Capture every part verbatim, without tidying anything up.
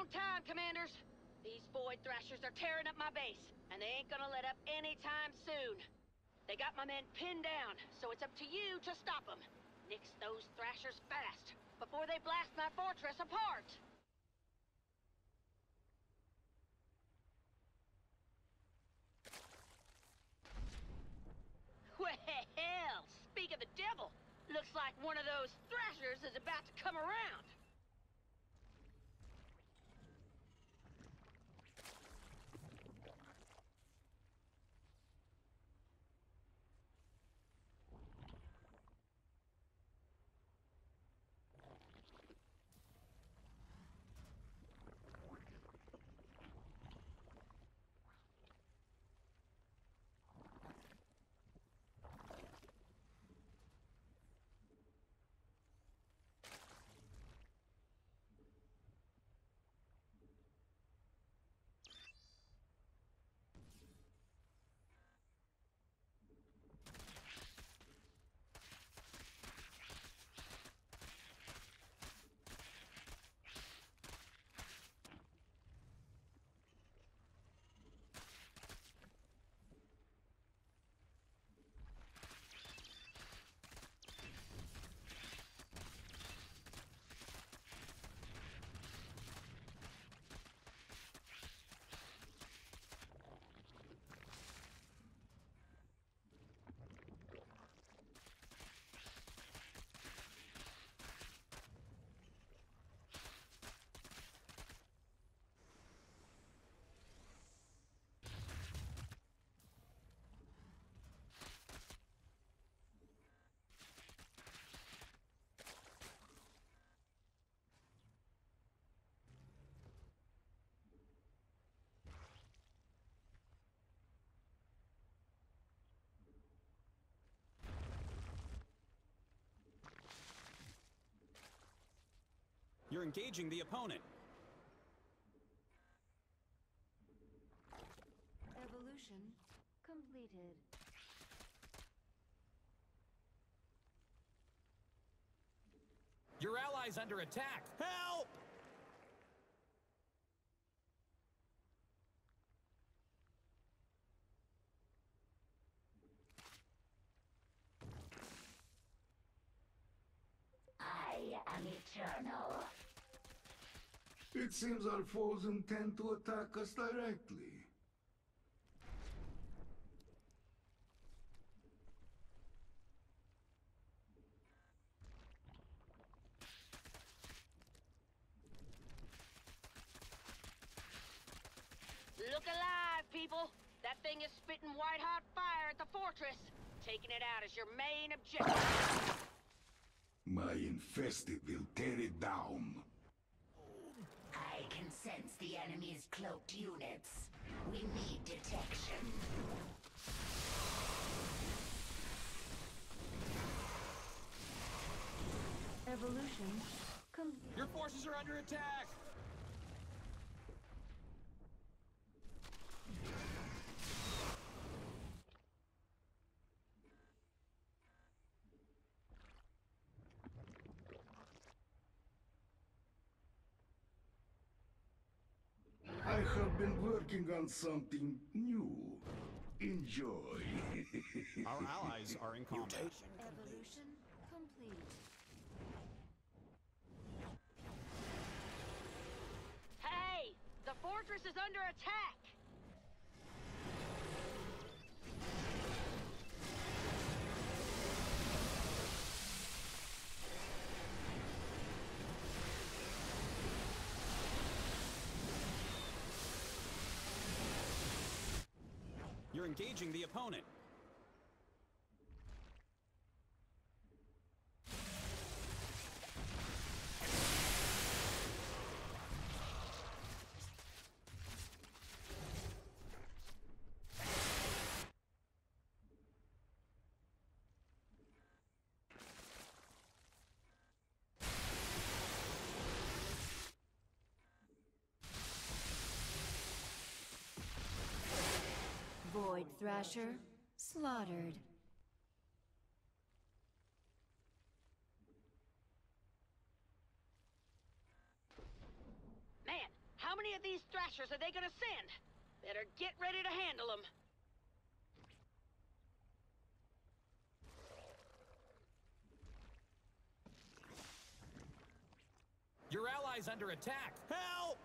Wrong time, Commanders. These Void Thrashers are tearing up my base, and they ain't gonna let up anytime soon. They got my men pinned down, so it's up to you to stop them. Nix those Thrashers fast, before they blast my fortress apart! Well, speak of the devil! Looks like one of those Thrashers is about to come around! You're engaging the opponent. Evolution completed. Your ally's under attack. Help! I am eternal. It seems our foes intend to attack us directly. Look alive, people! That thing is spitting white-hot fire at the fortress. Taking it out is your main objective. My infested will tear it down. I can sense the enemy's cloaked units. We need detection. Evolution complete. Your forces are under attack! I have been working on something new. Enjoy. Our allies are in combat. Evolution complete. Hey! The fortress is under attack! You're engaging the opponent. Void Thrasher slaughtered. Man, many of these Thrashers are they gonna send? Better get ready to handle them. Your ally's under attack. Help!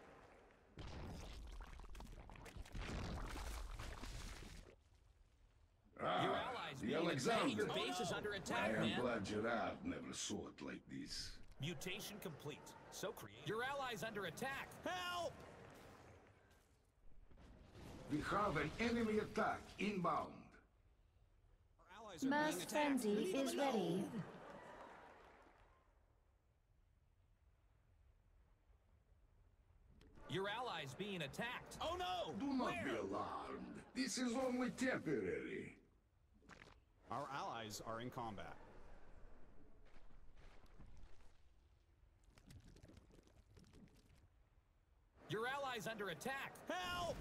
Ah, Your allies the being Alexander. attacked. Your base is under attack, I am man. glad Gerard never saw it like this. Mutation complete. So creative. Your ally's under attack. Help! We have an enemy attack inbound. Our allies are Mass being attacked. frenzy Leave them is alone. ready. Your allies being attacked. Oh no! Do not Where? be alarmed. This is only temporary. Our allies are in combat. Your allies under attack. Help!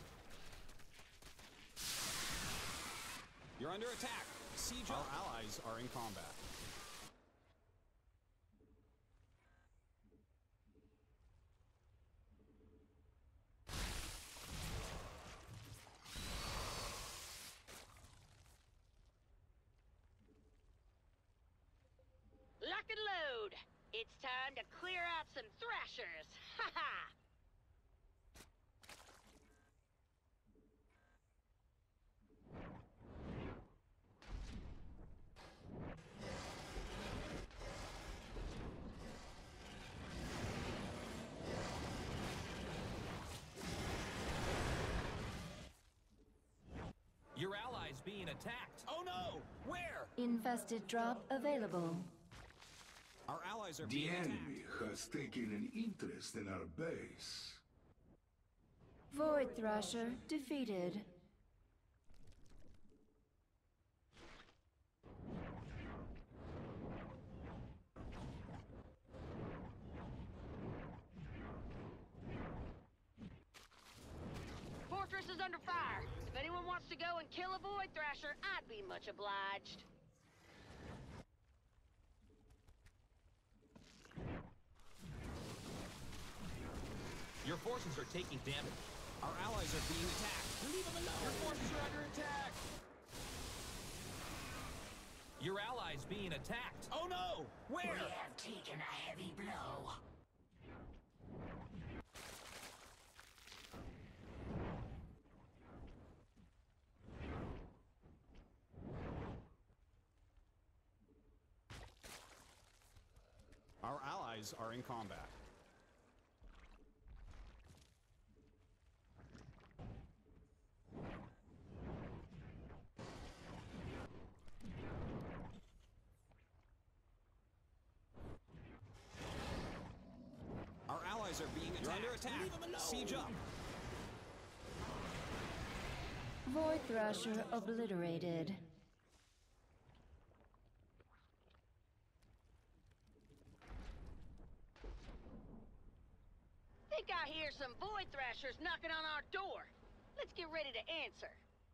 You're under attack. Siege. Our allies are in combat. Lock and load. It's time to clear out some Thrashers. Ha ha! Your allies being attacked. Oh no! Where? Infested drop available. Our allies are The being enemy attacked. has taken an interest in our base. Void Thrasher defeated. Fortress is under fire. If anyone wants to go and kill a Void Thrasher, I'd be much obliged. Your forces are taking damage. Our allies are being attacked. Leave them alone. Your forces are under attack. Your allies being attacked. Oh no! We Where? have taken a heavy blow. Our allies are in combat. Our allies are being attacked. You're under attack. Leave them alone. Siege up. Void Thrasher obliterated. Think I hear some Void Thrashers knocking on our door. Let's get ready to answer.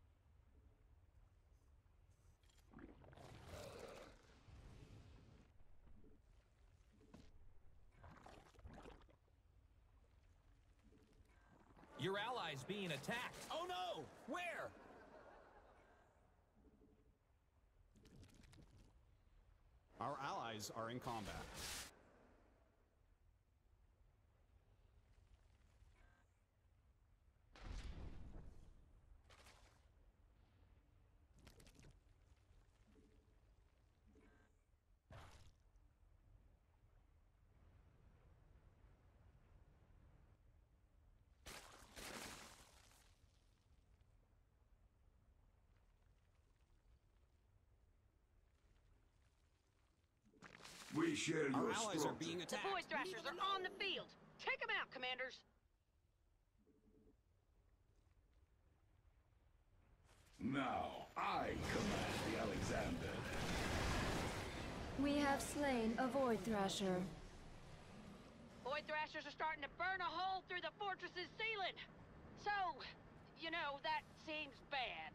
Your allies being attacked. Oh no! Where? Our allies are in combat. We share Our your allies strength. are being The attacked. Void Thrashers are on the field. Take them out, commanders. Now, I command the Alexander. We have slain a Void Thrasher. Void Thrashers are starting to burn a hole through the fortress's ceiling. So, you know, that seems bad.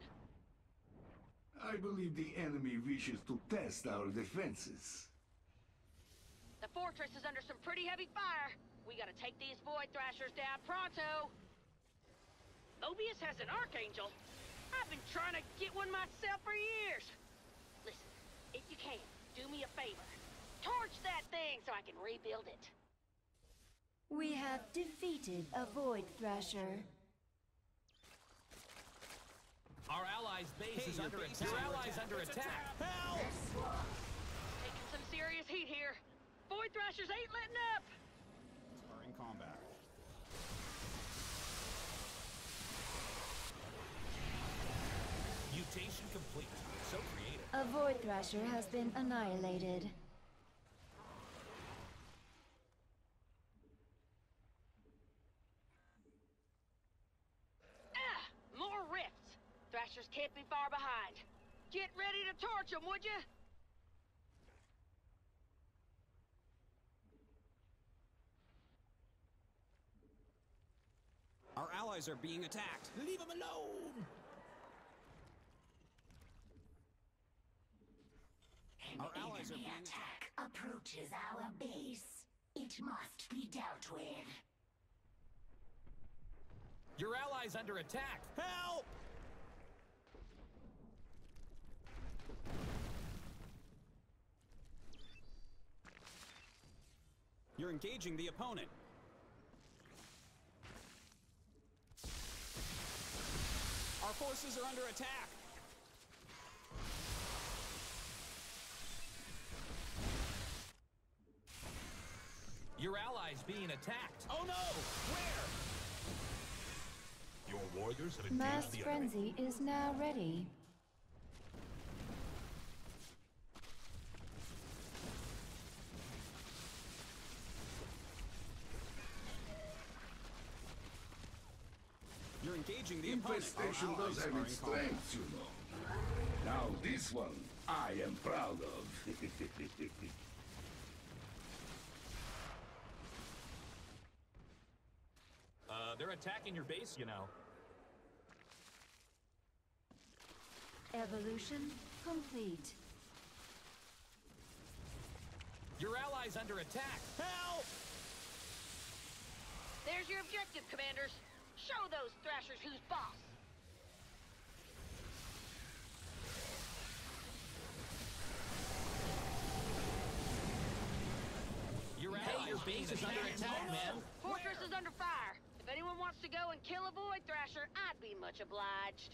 I believe the enemy wishes to test our defenses. The the fortress is under some pretty heavy fire. We gotta take these Void Thrashers down pronto. Mobius has an Archangel. I've been trying to get one myself for years. Listen, if you can, do me a favor. Torch that thing so I can rebuild it. We have defeated a Void Thrasher. Our allies' base Hey, is your under base attack. is Your under allies attack. under It's attack. attack. Help! Taking some serious heat here. Void Thrashers ain't letting up. Are in combat. Mutation complete. So creative. A Void Thrasher has been annihilated. Ah! More rifts. Thrashers can't be far behind. Get ready to torch them, would you? Our allies are being attacked. Leave them alone! An Our allies are enemy being attack approaches our base. It must be dealt with. Your allies under attack. Help! You're engaging the opponent. Our forces are under attack. Your allies being attacked. Oh no! Where? Your warriors have Mass engaged the enemy. Frenzy is now ready. You're engaging the opponent. Infestation Our does allies have are its in combat. strengths, you know. Now this one, I am proud of. Uh, they're attacking your base, you know. Evolution complete. Your allies under attack. Help! There's your objective, Commanders. Show those Thrashers who's boss. Your allies being base is attacked. under attack, man. Fortress is under fire. If anyone wants to go and kill a Void Thrasher, I'd be much obliged.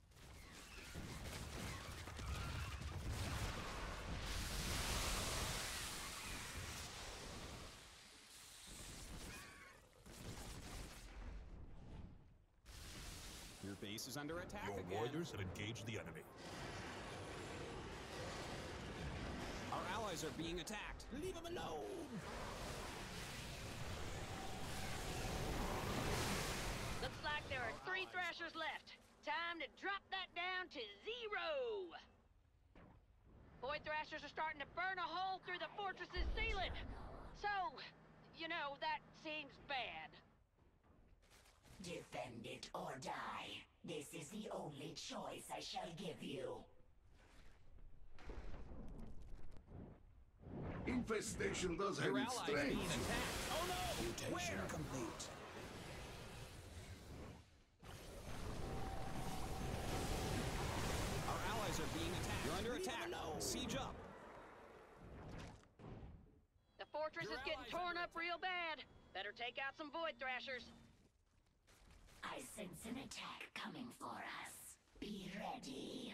Your base is under attack Your again. warriors have engaged the enemy. Our allies are being attacked. Leave them alone! Looks like there are three Thrashers left. Time to drop that down to zero. Void Thrashers are starting to burn a hole through the fortress's ceiling. So, you know, that seems bad. Defend it or die. This is the only choice I shall give you. Infestation does have Your its allies being strengths. attacked. Oh no! Mutation Where? complete. Our allies are being attacked. You're under Leave them attack. alone. Siege up. The fortress Your is getting allies torn under up real bad. Better take out some Void Thrashers. I sense an attack coming for us. Be ready.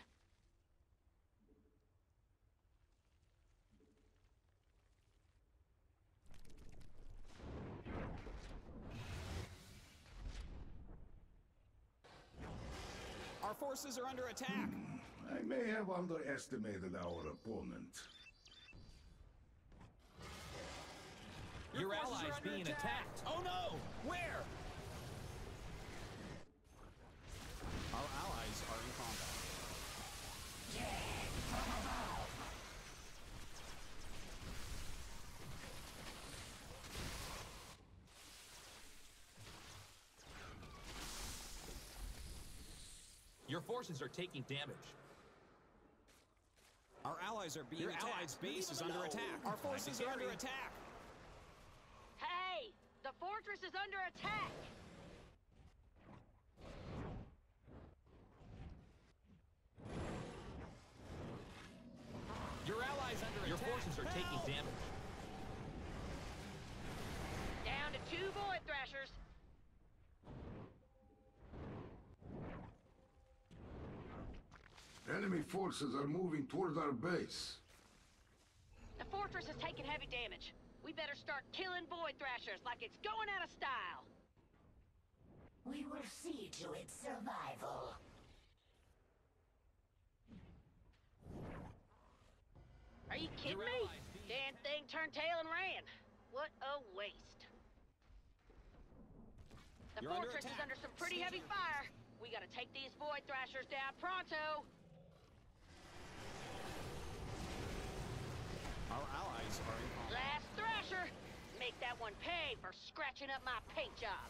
Our forces are under attack. I may have underestimated our opponent. Your forces are allies under being attack. attacked. Oh no! Where? Our allies are in combat. Your forces are taking damage. Our allies are being Your attacked. allies' Base base is is under under attack. attack. Our Time to forces are under carry. attack. fortress is under attack! Your allies under Your attack. Your forces are Help. taking damage. Down to two Void Thrashers. Enemy forces are moving toward our base. The fortress is taking heavy damage. We better start killing Void Thrashers like it's going out of style. We will see to its survival. Are you kidding Your me? allies being Damn thing turned tail and ran. What a waste. The You're under fortress is attack. under some pretty heavy fire. We gotta take these Void Thrashers down pronto. Our allies are in... Last Thrasher! Make that one pay for scratching up my paint job.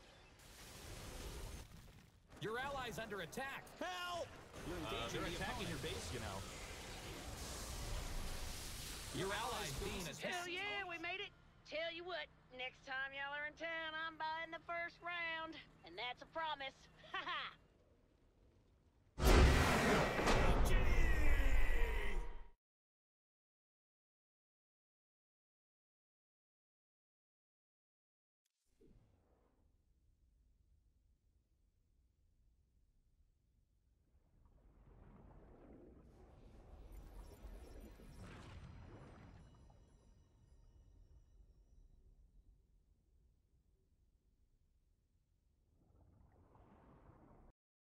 Your allies under attack. Help! You're engaging uh, they're the attacking opponent. Your base, you know. Your allies being attacked. Hell yeah, we made it. Tell you what, next time y'all are in town, I'm buying the first round. And that's a promise. Ha ha!